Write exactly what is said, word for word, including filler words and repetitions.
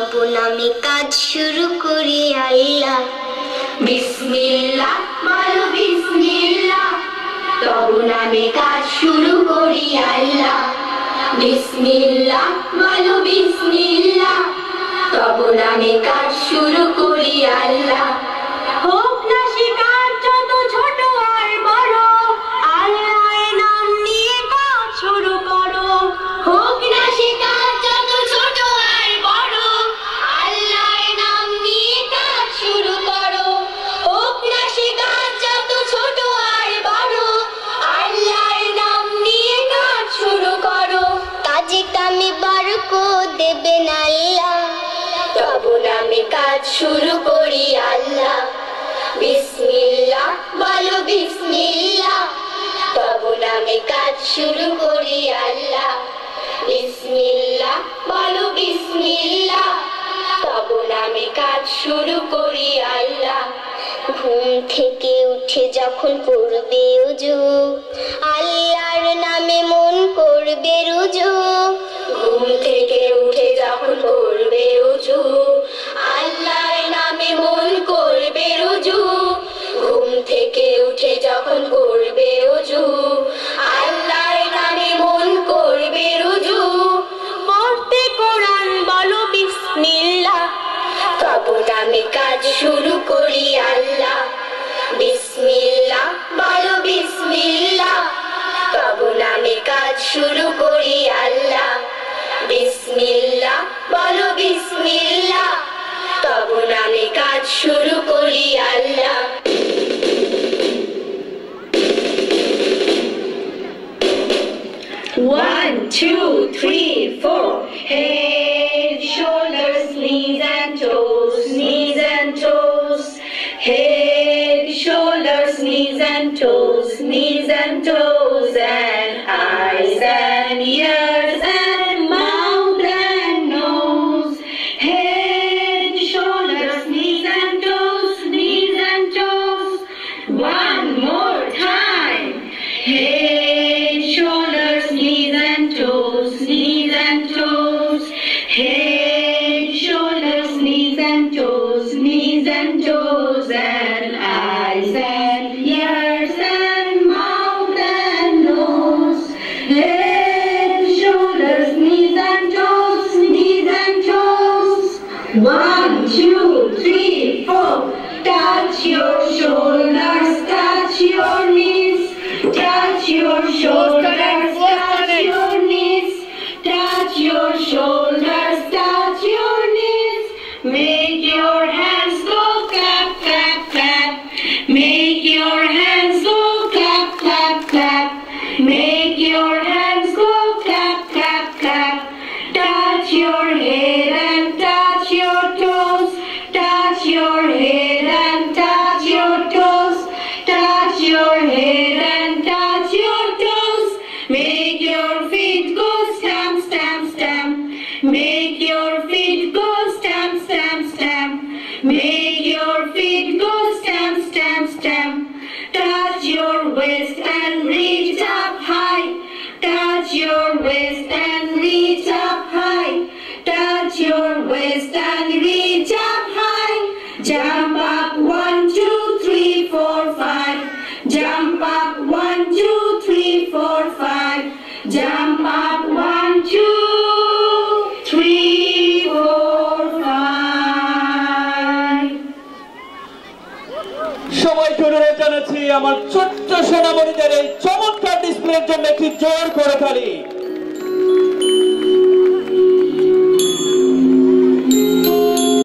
তব নামে কাজ শুরু করি আল্লাহ। বিসমিল্লাহ বলো বিসমিল্লাহ, তব নামে কাজ শুরু করি আল্লাহ। বিসমিল্লাহ বলো বিসমিল্লাহ, তব নামে কাজ শুরু করি আল্লাহ। হোক না সে কাজ যত ছোট আর বড়, আল্লাহর নাম নিয়ে কাজ শুরু করো। হোক না সে কাজ যত ছোট আর বড়, আল্লাহর নাম নিয়ে কাজ শুরু করো। হোক না সে কাজ যত ছোট আর বড়, আল্লাহর নাম নিয়ে কাজ শুরু করো। কাজে কামে বরকত দেবেন আল্লাহ, তব নামে কাজ শুরু করি আল্লাহ। বিসমিল্লাহ বলো বিসমিল্লাহ, তব নামে কাজ শুরু করি আল্লাহ। বিসমিল্লাহ বলো বিসমিল্লাহ, তব নামে কাজ শুরু করি আল্লাহ। ঘুম থেকে উঠে যখন করবে ওযু, আল্লাহর নামে মন করবে রুজু। ঘুম থেকে উঠে যখন করবে ওযু, আল্লাহর নামে মন করবে রুজু। ঘুম থেকে উঠে যখন করবে ওযু, আল্লাহর নামে মন করবে রুজু। পড়তে কোরআন বলো বিসমিল্লাহ, তব নামে কাজ শুরু করি আল্লাহ। বিসমিল্লাহ বলো বিসমিল্লাহ, তব নামে কাজ শুরু করি আল্লাহ। বিসমিল্লাহ বলো বিসমিল্লাহ, তব নামে কাজ শুরু করি আল্লাহ। One, two, three, four. Head, shoulders, knees and toes, knees and toes. Head, shoulders, knees and toes, knees and toes, and eyes and ears and mouth and nose. Head, shoulders, knees and toes, knees and toes. One more time. Head, shoulders, knees and toes, knees and toes. Head, shoulders, knees and toes, knees and toes, and eyes and ears and mouth and nose. Head, shoulders, knees and toes, knees and toes. One, two, three, four. Touch your shoulders, touch your knees. Touch your shoulders, touch your knees. Touch your shoulders, touch your knees. Make your hands go clap, clap, clap. Make your hands go clap, clap, clap. Make your hands go clap, clap, clap. Touch your head and touch your toes. Touch your head and touch your toes. Touch your head and touch your toes. Make your feet go stamp, stamp, stamp. Make your feet go stamp, stamp, stamp. Make your feet go stamp, stamp, stamp. Touch your waist and reach up high. Touch your waist and reach up high. Touch your waist and reach up high. Jump up one, two, three, four, five. Jump up one, two, three, four, five. Jump up one, two, three, four, five. সবাইকে অনুরোধ জানাচ্ছি আমার ছোট্ট সোনামণিদের এই চমৎকার ডিসপ্লের জন্য একটি জোর করে তালি।